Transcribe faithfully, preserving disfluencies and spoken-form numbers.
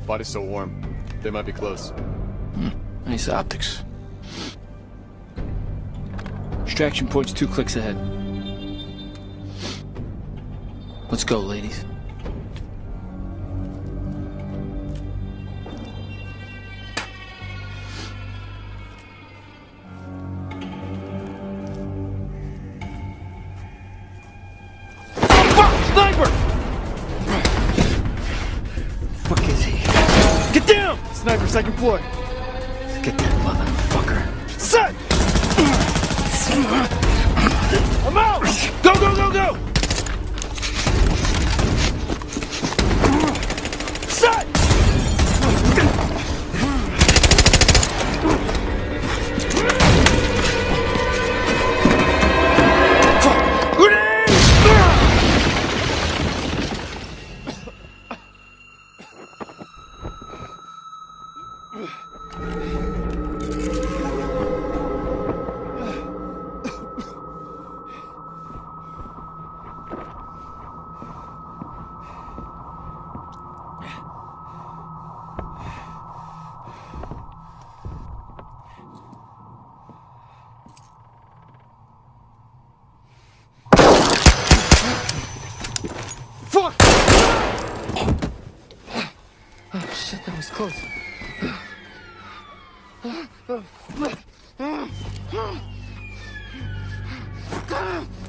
Body's so warm. They might be close. Hmm. Nice optics. Extraction point's two clicks ahead. Let's go, ladies. Fuck is he? Get down! Sniper, second floor. Get that motherfucker. Set! I'm out! Go, go, go, go! Set! Fuck! Oh shit, that was close. Ah!